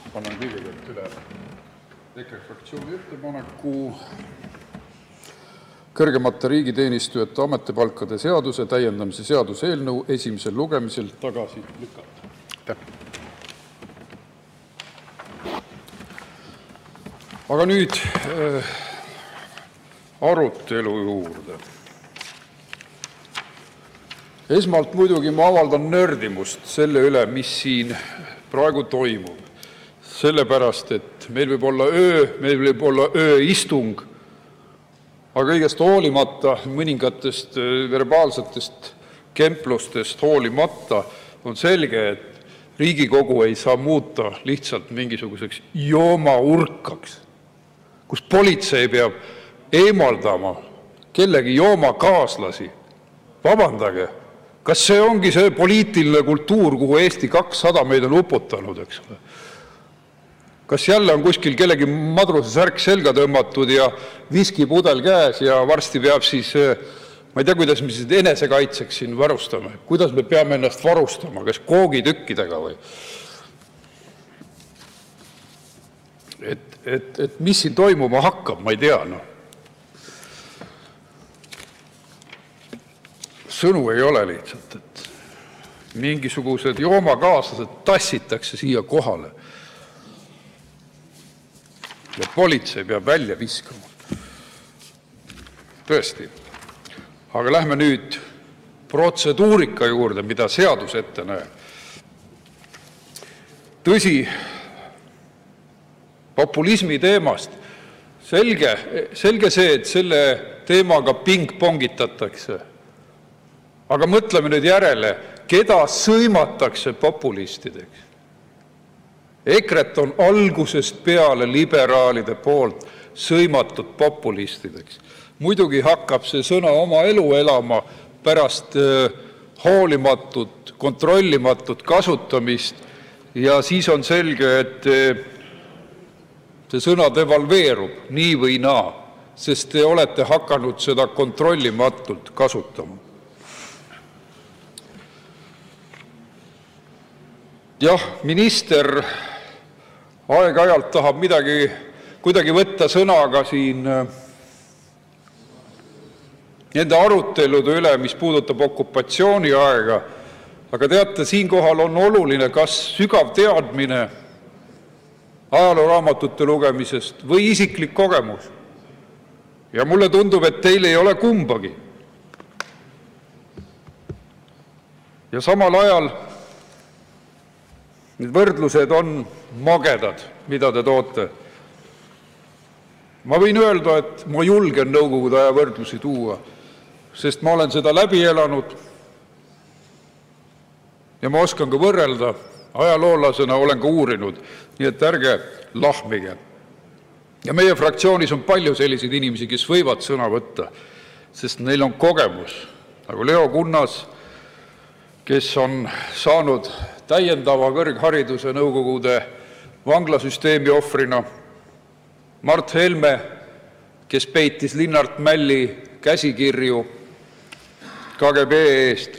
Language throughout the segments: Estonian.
Annan kõigepealt üle EKRE fraktsiooni ettepaneku kõrgemate riigiteenistujate ametipalkade seaduse täiendamise seaduse eelnõu esimesel lugemisel tagasi lükata. Aga nüüd arutelu juurde. Esmalt muidugi ma avaldan nördimust selle üle, mis siin praegu toimub. Sellepärast, et meil võib olla ööistung, aga kõigest hoolimata, mõningatest verbaalsetest kemplustest hoolimata on selge, et Riigikogu ei saa muuta lihtsalt mingisuguseks joomaurkaks, kus politsei peab eemaldama kellegi joomakaaslasi. Vabandage, kas see ongi see poliitiline kultuur, kuhu Eesti 200 meid on uputanud, eks ole? Kas jälle on kuskil kellegi madruse särk selga tõmmatud ja viskipudel käes ja varsti peab siis, ma ei tea, kuidas me siis enesekaitseks siin varustame, kuidas me peame ennast varustama, kas koogitükkidega või? Et mis siin toimuma hakkab, ma ei tea. No. Sõnu ei ole lihtsalt, et mingisugused joomakaaslased tassitakse siia kohale. Ja politsei peab välja viskama. Tõesti. Aga lähme nüüd protseduurika juurde, mida seadus ette näeb. Tõsi, populismi teemast. Selge see, et selle teemaga pingpongitatakse. Aga mõtleme nüüd järele, keda sõimatakse populistideks. EKRE-t on algusest peale liberaalide poolt sõimatud populistideks. Muidugi hakkab see sõna oma elu elama pärast hoolimatut, kontrollimatut kasutamist ja siis on selge, et see sõna devalveerub nii või naa, sest te olete hakanud seda kontrollimatult kasutama. Jah, minister aeg-ajalt tahab kuidagi võtta sõnaga siin nende arutelude üle, mis puudutab okupatsiooni aega. Aga teate, siinkohal on oluline kas sügav teadmine ajalooraamatute lugemisest või isiklik kogemus. Ja mulle tundub, et teil ei ole kumbagi. Ja samal ajal need võrdlused on magedad, mida te toote. Ma võin öelda, et ma julgen nõukogude aja võrdlusi tuua, sest ma olen seda läbi elanud ja ma oskan ka võrrelda. Ajaloolasena olen ka uurinud, nii et ärge lahmige. Ja meie fraktsioonis on palju selliseid inimesi, kes võivad sõna võtta, sest neil on kogemus, nagu Leo Kunnas, kes on saanud täiendava kõrghariduse nõukogude vanglasüsteemi ohvrina, Mart Helme, kes peitis Linnart Mälli käsikirju KGB eest.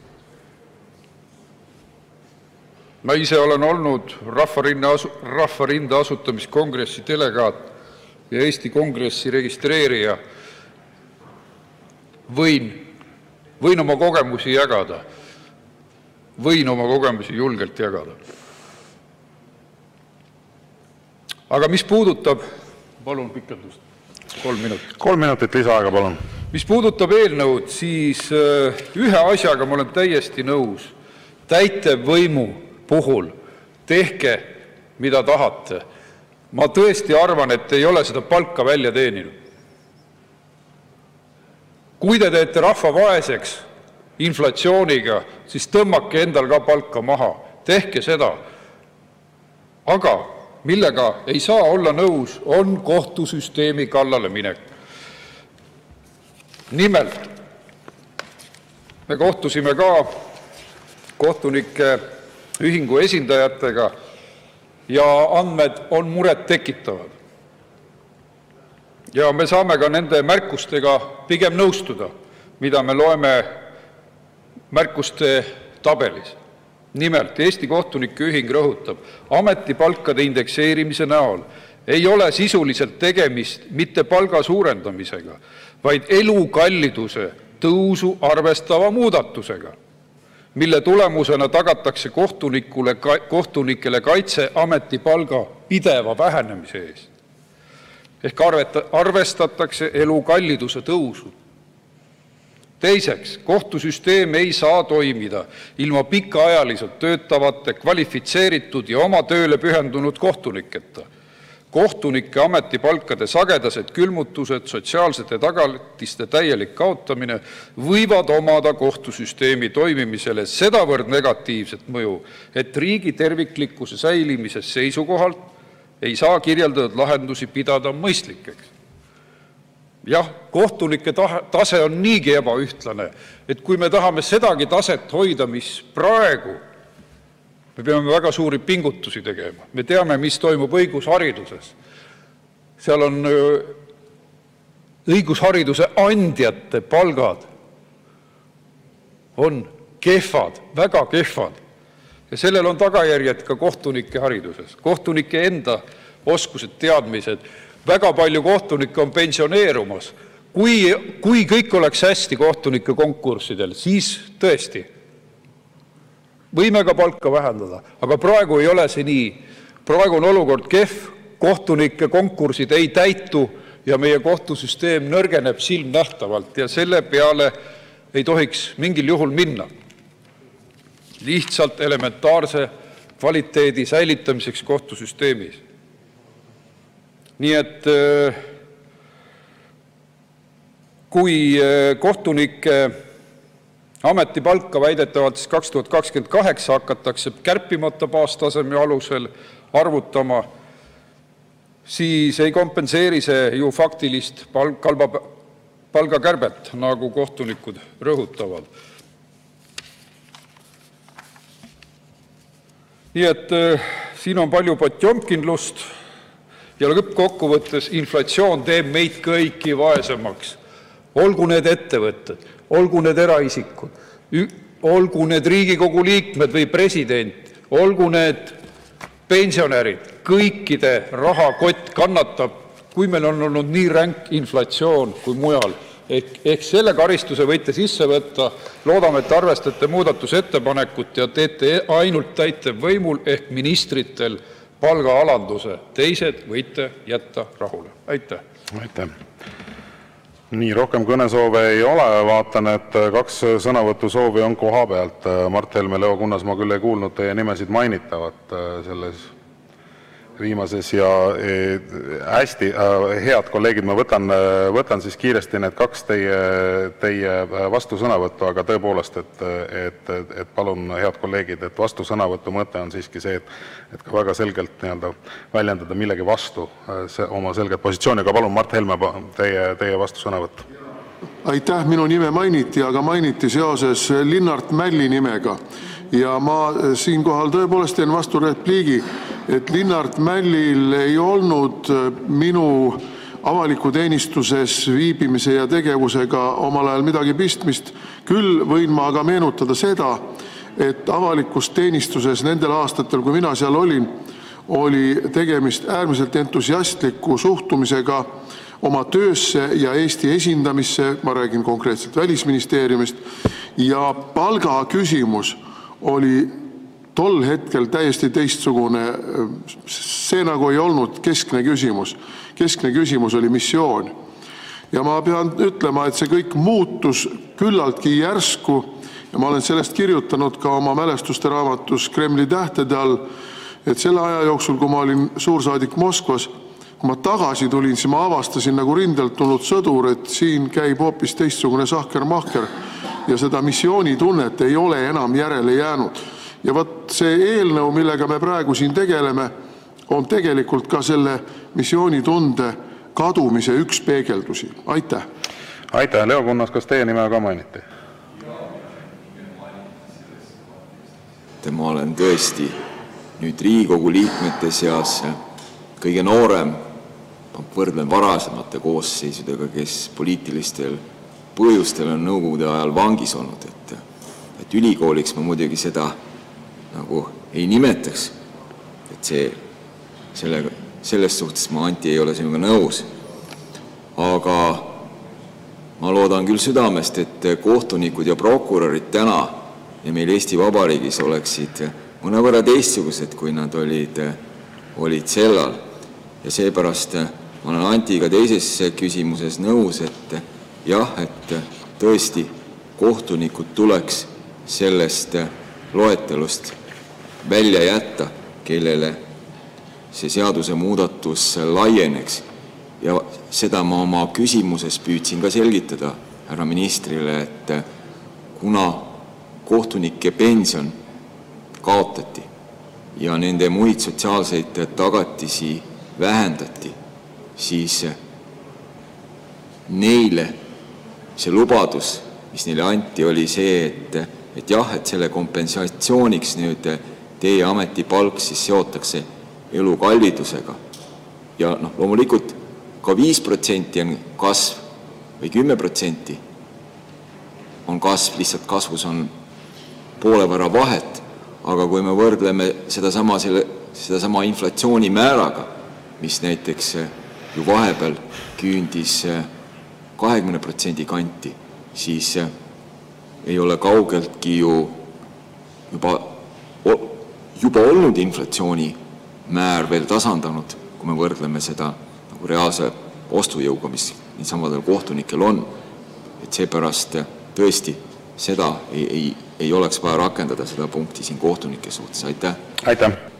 Ma ise olen olnud Rahvarinde asutamiskongressi delegaat ja Eesti Kongressi registreerija. Võin oma kogemusi jagada. Võin oma kogemusi julgelt jagada. Aga mis puudutab, palun pikendust, 3 minutit. 3 minutit lisaaega, palun. Mis puudutab eelnõud, siis ühe asjaga ma olen täiesti nõus. Täitevvõimu puhul tehke, mida tahate. Ma tõesti arvan, et ei ole seda palka välja teeninud. Kui te teete rahva vaeseks inflatsiooniga, siis tõmmake endal ka palka maha. Tehke seda. Aga millega ei saa olla nõus, on kohtusüsteemi kallale minek. Nimelt, me kohtusime ka kohtunike ühingu esindajatega ja andmed on muret tekitavad. Ja me saame ka nende märkustega pigem nõustuda, mida me loeme märkuste tabelis. Nimelt, Eesti Kohtunike Ühing rõhutab, ametipalkade indekseerimise näol ei ole sisuliselt tegemist mitte palga suurendamisega, vaid elukalliduse tõusu arvestava muudatusega, mille tulemusena tagatakse kohtunikele kaitse ametipalga pideva vähenemise eest. Ehk arvestatakse elukalliduse tõusu. Teiseks, kohtusüsteem ei saa toimida ilma pikaajaliselt töötavate, kvalifitseeritud ja oma tööle pühendunud kohtuniketa. Kohtunike ametipalkade sagedased külmutused, sotsiaalsete tagatiste täielik kaotamine võivad omada kohtusüsteemi toimimisele sedavõrd negatiivset mõju, et riigi terviklikkuse säilimisest seisukohalt ei saa kirjeldatud lahendusi pidada mõistlikeks. Jah, kohtunike tase on niigi ebaühtlane, et kui me tahame sedagi taset hoida, mis praegu, me peame väga suuri pingutusi tegema. Me teame, mis toimub õigushariduses. Seal on õigushariduse andjate palgad on kehvad, väga kehvad. Ja sellel on tagajärjed ka kohtunike hariduses. Kohtunike enda oskused, teadmised. Väga palju kohtunikke on pensioneerumas. Kui kõik oleks hästi kohtunike konkurssidel, siis tõesti võime ka palka vähendada. Aga praegu ei ole see nii. Praegu on olukord kehv, kohtunike konkursid ei täitu ja meie kohtusüsteem nõrgeneb silmnähtavalt ja selle peale ei tohiks mingil juhul minna. Lihtsalt elementaarse kvaliteedi säilitamiseks kohtusüsteemis. Nii et kui kohtunike ametipalka väidetavalt 2028 hakatakse kärpimata baastaseme alusel arvutama, siis ei kompenseeri see ju faktilist palgakärbet, nagu kohtunikud rõhutavad. Nii et siin on palju potjomkinlust ja lõppkokkuvõttes inflatsioon teeb meid kõiki vaesemaks. Olgu need ettevõtted, olgu need eraisikud, olgu need Riigikogu liikmed või president, olgu need pensionärid, kõikide rahakott kannatab, kui meil on olnud nii ränk inflatsioon kui mujal. Ehk selle karistuse võite sisse võtta, loodame, et arvestate muudatusettepanekut ja teete ainult täitevvõimul ehk ministritel palgaalanduse. Teised võite jätta rahule. Aitäh! Aitäh! Nii, rohkem kõnesoove ei ole. Vaatan, et 2 sõnavõtusoovi on koha pealt. Mart Helme, Leo Kunnas, ma küll ei kuulnud teie nimesid mainitavat selles viimases ja hästi, head kolleegid, ma võtan siis kiiresti need 2 teie vastusõnavõttu, aga tõepoolest, et palun, head kolleegid, et vastusõnavõtu mõte on siiski see, et ka väga selgelt väljendada millegi vastu oma selget positsiooni, aga palun, Mart Helme, teie vastusõnavõtt. Aitäh, minu nime mainiti, aga mainiti seoses Linnart Mälli nimega. Ja ma siinkohal tõepoolest teen vastu repliigi, et Linnart Mällil ei olnud minu avaliku teenistuses viibimise ja tegevusega omal ajal midagi pistmist. Küll võin ma aga meenutada seda, et avalikus teenistuses nendel aastatel, kui mina seal olin, oli tegemist äärmiselt entusiastliku suhtumisega oma töösse ja Eesti esindamisse, ma räägin konkreetselt Välisministeeriumist, ja palga küsimus oli tol hetkel täiesti teistsugune. See nagu ei olnud keskne küsimus. Keskne küsimus oli missioon. Ja ma pean ütlema, et see kõik muutus küllaltki järsku ja ma olen sellest kirjutanud ka oma mälestuste raamatus Kremli tähtede all, et selle aja jooksul, kui ma olin suursaadik Moskvas, kui ma tagasi tulin, siis ma avastasin nagu rindelt tulnud sõdur, et siin käib hoopis teistsugune sahker-mahker ja seda missioonitunnet ei ole enam järele jäänud. Ja võt see eelnõu, millega me praegu siin tegeleme, on tegelikult ka selle missioonitunde kadumise üks peegeldusi. Aitäh! Aitäh! Leo Kunnas, kas teie nime ka mainiti? Ma olen tõesti nüüd Riigikogu liikmete seas kõige noorem, võrdlen varasemate koosseisudega, kes poliitilistel põhjustel on nõukogude ajal vangis olnud. Et ülikooliks ma muidugi seda nagu ei nimetaks. Et selles suhtes ma, Anti, ei ole sinuga nõus. Aga ma loodan küll südamest, et kohtunikud ja prokurörid täna ja meil Eesti Vabariigis oleksid mõnevõrra teistsugused, kui nad olid sellal. Ja seepärast ma olen Antiga teises küsimuses nõus, et jah, et tõesti kohtunikud tuleks sellest loetelust välja jätta, kellele see seadusemuudatus laieneks. Ja seda ma oma küsimuses püüdsin ka selgitada härra ministrile, et kuna kohtunike pension kaotati ja nende muid sotsiaalseid tagatisi vähendati, siis neile see lubadus, mis neile anti, oli see, et jah, et selle kompensatsiooniks nüüd teie ametipalk siis seotakse elukallidusega. Ja loomulikult ka 5% on kasv või 10% on kasv, lihtsalt kasvus on poole võrra vahet, aga kui me võrdleme sedasama inflatsioonimääraga, mis näiteks ju vahepeal küündis 20% kanti, siis ei ole kaugeltki ju juba olnud inflatsioonimäär veel tasandanud, kui me võrdleme seda nagu reaalse ostujõuga, mis niisamadel kohtunikel on. Et seepärast tõesti seda ei oleks vaja rakendada, seda punkti siin kohtunike suhtes. Aitäh! Aitäh!